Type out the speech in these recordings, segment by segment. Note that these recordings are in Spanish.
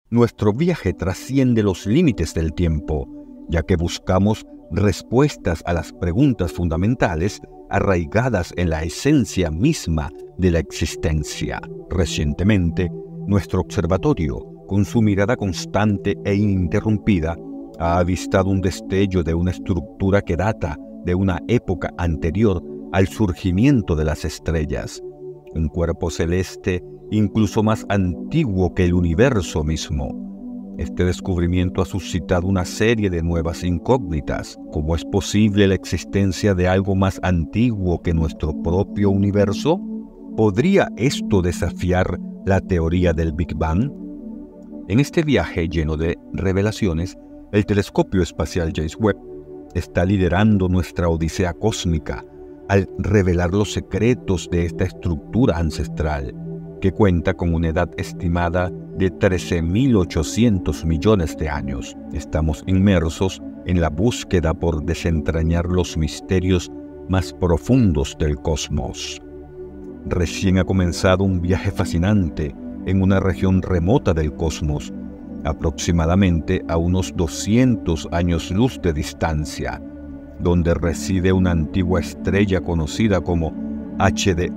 Nuestro viaje trasciende los límites del tiempo, ya que buscamos respuestas a las preguntas fundamentales arraigadas en la esencia misma de la existencia. Recientemente, nuestro observatorio, con su mirada constante e ininterrumpida, ha avistado un destello de una estructura que data de una época anterior al surgimiento de las estrellas, un cuerpo celeste incluso más antiguo que el universo mismo. Este descubrimiento ha suscitado una serie de nuevas incógnitas. ¿Cómo es posible la existencia de algo más antiguo que nuestro propio universo? ¿Podría esto desafiar la teoría del Big Bang? En este viaje lleno de revelaciones, el telescopio espacial James Webb está liderando nuestra odisea cósmica al revelar los secretos de esta estructura ancestral, que cuenta con una edad estimada de 13.800 millones de años. Estamos inmersos en la búsqueda por desentrañar los misterios más profundos del cosmos. Recién ha comenzado un viaje fascinante en una región remota del cosmos, aproximadamente a unos 200 años luz de distancia, donde reside una antigua estrella conocida como HD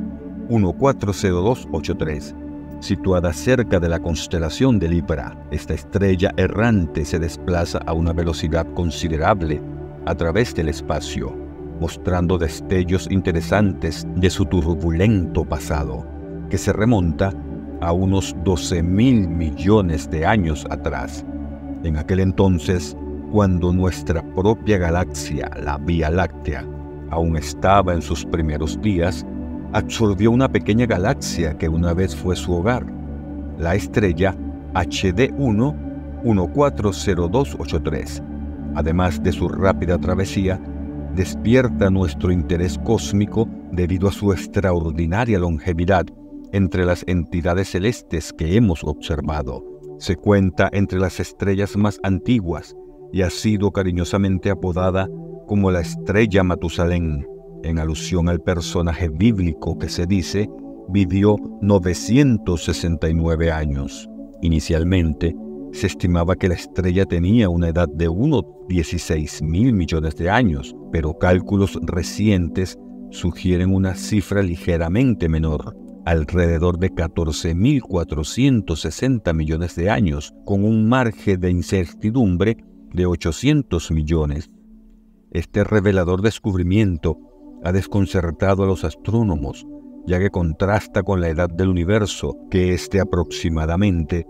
140283, situada cerca de la constelación de Libra. Esta estrella errante se desplaza a una velocidad considerable a través del espacio, mostrando destellos interesantes de su turbulento pasado, que se remonta a unos 12.000 millones de años atrás. En aquel entonces, cuando nuestra propia galaxia, la Vía Láctea, aún estaba en sus primeros días, absorbió una pequeña galaxia que una vez fue su hogar, la estrella HD 140283. Además de su rápida travesía, despierta nuestro interés cósmico debido a su extraordinaria longevidad entre las entidades celestes que hemos observado. Se cuenta entre las estrellas más antiguas y ha sido cariñosamente apodada como la estrella Matusalén, en alusión al personaje bíblico que se dice vivió 969 años. Inicialmente, se estimaba que la estrella tenía una edad de unos 16.000 millones de años, pero cálculos recientes sugieren una cifra ligeramente menor, alrededor de 14.460 millones de años, con un margen de incertidumbre de 800 millones. Este revelador descubrimiento ha desconcertado a los astrónomos, ya que contrasta con la edad del universo, que es de aproximadamente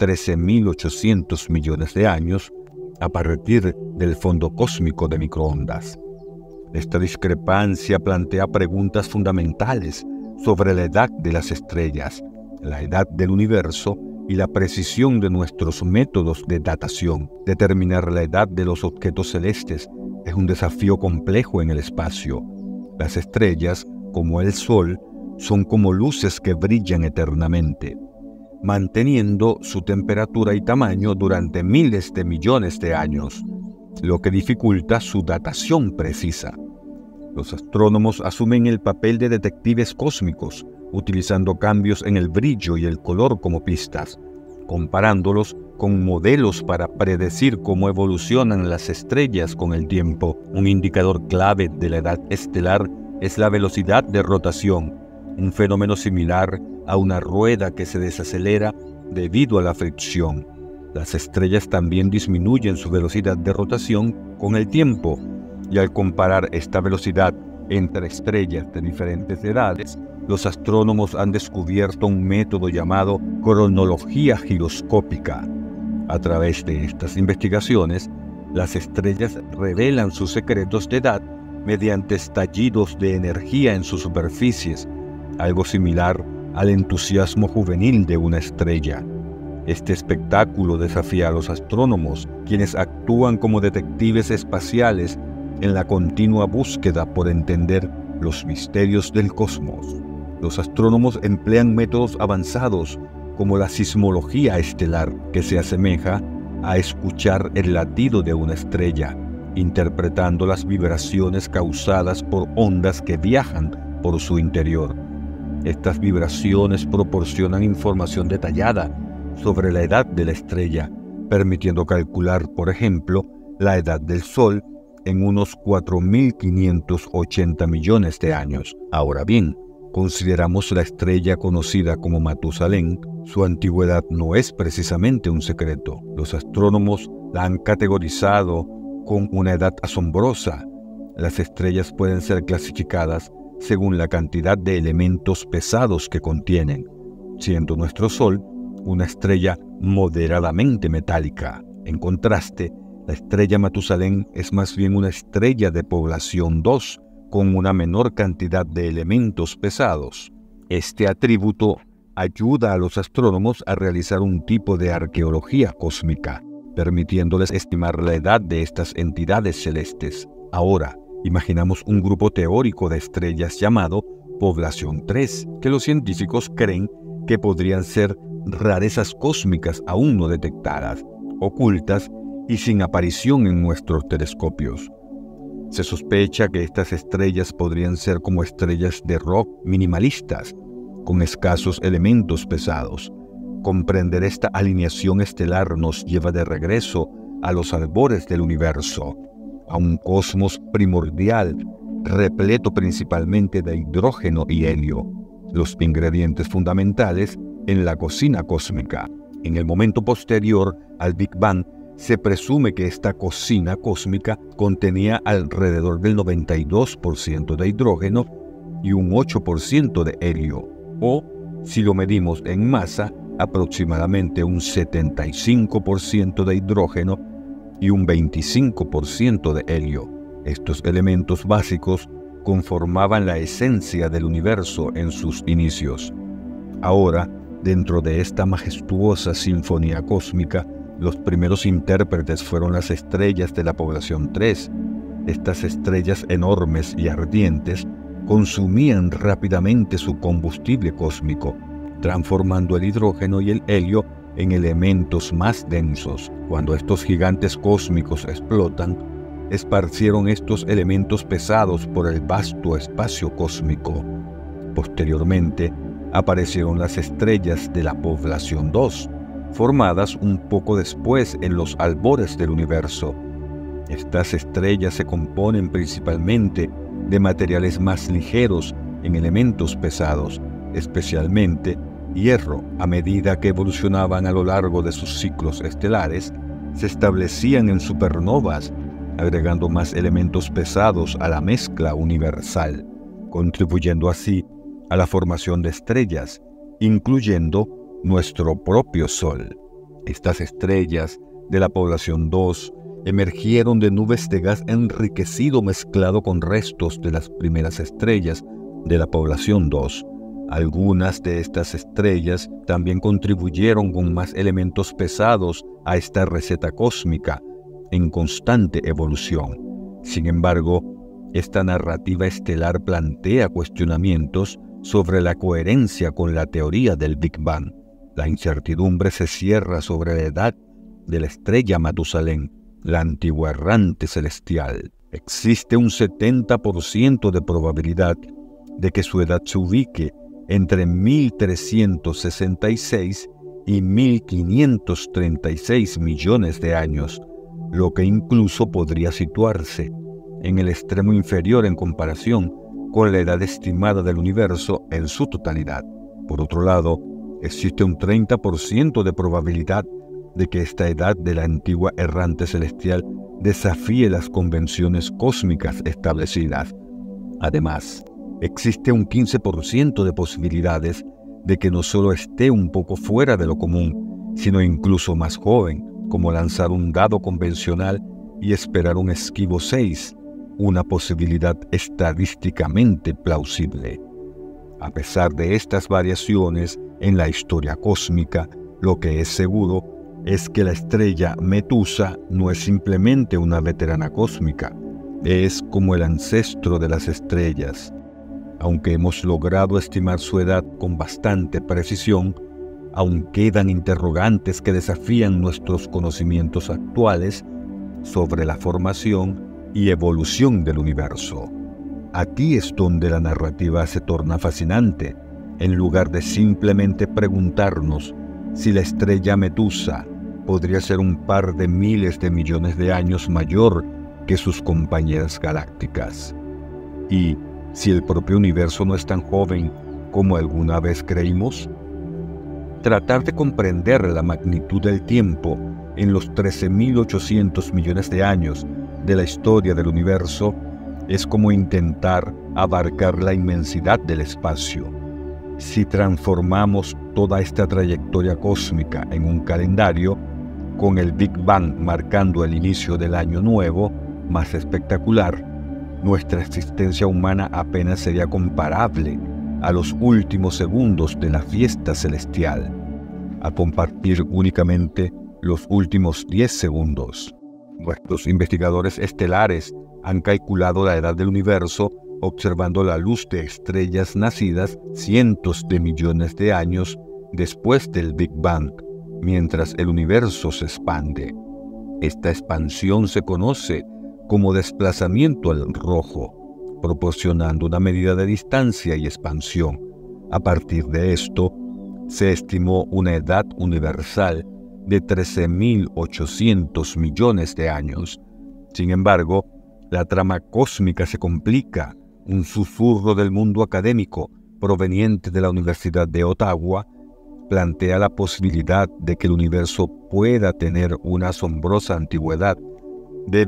13.800 millones de años a partir del fondo cósmico de microondas. Esta discrepancia plantea preguntas fundamentales sobre la edad de las estrellas, la edad del universo y la precisión de nuestros métodos de datación. Determinar la edad de los objetos celestes es un desafío complejo en el espacio. Las estrellas, como el Sol, son como luces que brillan eternamente, manteniendo su temperatura y tamaño durante miles de millones de años, lo que dificulta su datación precisa. Los astrónomos asumen el papel de detectives cósmicos, utilizando cambios en el brillo y el color como pistas, comparándolos con modelos para predecir cómo evolucionan las estrellas con el tiempo. Un indicador clave de la edad estelar es la velocidad de rotación, un fenómeno similar a una rueda que se desacelera debido a la fricción. Las estrellas también disminuyen su velocidad de rotación con el tiempo, y al comparar esta velocidad entre estrellas de diferentes edades, los astrónomos han descubierto un método llamado cronología giroscópica. A través de estas investigaciones, las estrellas revelan sus secretos de edad mediante estallidos de energía en sus superficies, algo similar al entusiasmo juvenil de una estrella. Este espectáculo desafía a los astrónomos, quienes actúan como detectives espaciales en la continua búsqueda por entender los misterios del cosmos. Los astrónomos emplean métodos avanzados como la sismología estelar, que se asemeja a escuchar el latido de una estrella, interpretando las vibraciones causadas por ondas que viajan por su interior. Estas vibraciones proporcionan información detallada sobre la edad de la estrella, permitiendo calcular, por ejemplo, la edad del Sol en unos 4.580 millones de años. Ahora bien, consideramos la estrella conocida como Matusalén, su antigüedad no es precisamente un secreto. Los astrónomos la han categorizado con una edad asombrosa. Las estrellas pueden ser clasificadas según la cantidad de elementos pesados que contienen, siendo nuestro Sol una estrella moderadamente metálica. En contraste, la estrella Matusalén es más bien una estrella de población 2, con una menor cantidad de elementos pesados. Este atributo ayuda a los astrónomos a realizar un tipo de arqueología cósmica, permitiéndoles estimar la edad de estas entidades celestes. Ahora, imaginamos un grupo teórico de estrellas llamado Población 3, que los científicos creen que podrían ser rarezas cósmicas aún no detectadas, ocultas y sin aparición en nuestros telescopios. Se sospecha que estas estrellas podrían ser como estrellas de rock minimalistas, con escasos elementos pesados. Comprender esta alineación estelar nos lleva de regreso a los albores del universo, a un cosmos primordial, repleto principalmente de hidrógeno y helio, los ingredientes fundamentales en la cocina cósmica. En el momento posterior al Big Bang, se presume que esta cocina cósmica contenía alrededor del 92% de hidrógeno y un 8% de helio, o, si lo medimos en masa, aproximadamente un 75% de hidrógeno y un 25% de helio. Estos elementos básicos conformaban la esencia del universo en sus inicios. Ahora, dentro de esta majestuosa sinfonía cósmica, los primeros intérpretes fueron las estrellas de la población 3. Estas estrellas enormes y ardientes consumían rápidamente su combustible cósmico, transformando el hidrógeno y el helio en elementos más densos. Cuando estos gigantes cósmicos explotan, esparcieron estos elementos pesados por el vasto espacio cósmico. Posteriormente, aparecieron las estrellas de la población 2, formadas un poco después en los albores del universo. Estas estrellas se componen principalmente de materiales más ligeros en elementos pesados, especialmente hierro. A medida que evolucionaban a lo largo de sus ciclos estelares, se establecían en supernovas, agregando más elementos pesados a la mezcla universal, contribuyendo así a la formación de estrellas, incluyendo nuestro propio Sol. Estas estrellas de la población 2 emergieron de nubes de gas enriquecido mezclado con restos de las primeras estrellas de la población 2. Algunas de estas estrellas también contribuyeron con más elementos pesados a esta receta cósmica en constante evolución. Sin embargo, esta narrativa estelar plantea cuestionamientos sobre la coherencia con la teoría del Big Bang. La incertidumbre se cierra sobre la edad de la estrella Matusalén, la antigua errante celestial. Existe un 70% de probabilidad de que su edad se ubique entre 1366 y 1536 millones de años, lo que incluso podría situarse en el extremo inferior en comparación con la edad estimada del universo en su totalidad. Por otro lado, existe un 30% de probabilidad de que esta edad de la antigua errante celestial desafíe las convenciones cósmicas establecidas. Además, existe un 15% de posibilidades de que no solo esté un poco fuera de lo común, sino incluso más joven, como lanzar un dado convencional y esperar un esquivo 6, una posibilidad estadísticamente plausible. A pesar de estas variaciones en la historia cósmica, lo que es seguro es que la estrella Medusa no es simplemente una veterana cósmica, es como el ancestro de las estrellas. Aunque hemos logrado estimar su edad con bastante precisión, aún quedan interrogantes que desafían nuestros conocimientos actuales sobre la formación y evolución del universo. Aquí es donde la narrativa se torna fascinante. En lugar de simplemente preguntarnos si la estrella Medusa podría ser un par de miles de millones de años mayor que sus compañeras galácticas. Y si el propio universo no es tan joven como alguna vez creímos. Tratar de comprender la magnitud del tiempo en los 13.800 millones de años de la historia del universo es como intentar abarcar la inmensidad del espacio. Si transformamos toda esta trayectoria cósmica en un calendario, con el Big Bang marcando el inicio del año nuevo, más espectacular, nuestra existencia humana apenas sería comparable a los últimos segundos de la fiesta celestial, a compartir únicamente los últimos 10 segundos. Nuestros investigadores estelares han calculado la edad del universo observando la luz de estrellas nacidas cientos de millones de años después del Big Bang, mientras el universo se expande. Esta expansión se conoce como desplazamiento al rojo, proporcionando una medida de distancia y expansión. A partir de esto, se estimó una edad universal de 13.800 millones de años. Sin embargo, la trama cósmica se complica. Un susurro del mundo académico proveniente de la Universidad de Ottawa plantea la posibilidad de que el universo pueda tener una asombrosa antigüedad de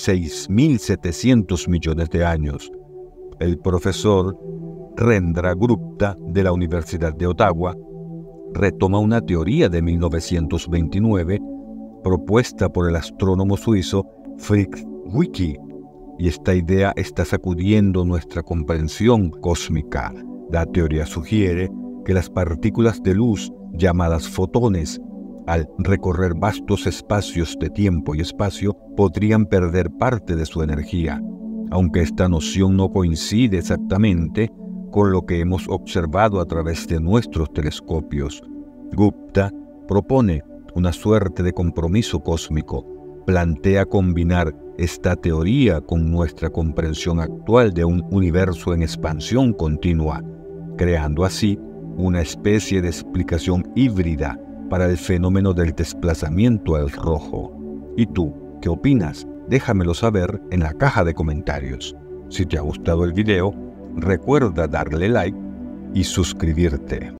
26.700 millones de años. El profesor Rendra Gupta de la Universidad de Ottawa retoma una teoría de 1929 propuesta por el astrónomo suizo Fritz Zwicky, y esta idea está sacudiendo nuestra comprensión cósmica. La teoría sugiere que las partículas de luz, llamadas fotones, al recorrer vastos espacios de tiempo y espacio, podrían perder parte de su energía, aunque esta noción no coincide exactamente con lo que hemos observado a través de nuestros telescopios. Gupta propone una suerte de compromiso cósmico. Plantea combinar esta teoría con nuestra comprensión actual de un universo en expansión continua, creando así una especie de explicación híbrida para el fenómeno del desplazamiento al rojo. ¿Y tú, qué opinas? Déjamelo saber en la caja de comentarios. Si te ha gustado el video, recuerda darle like y suscribirte.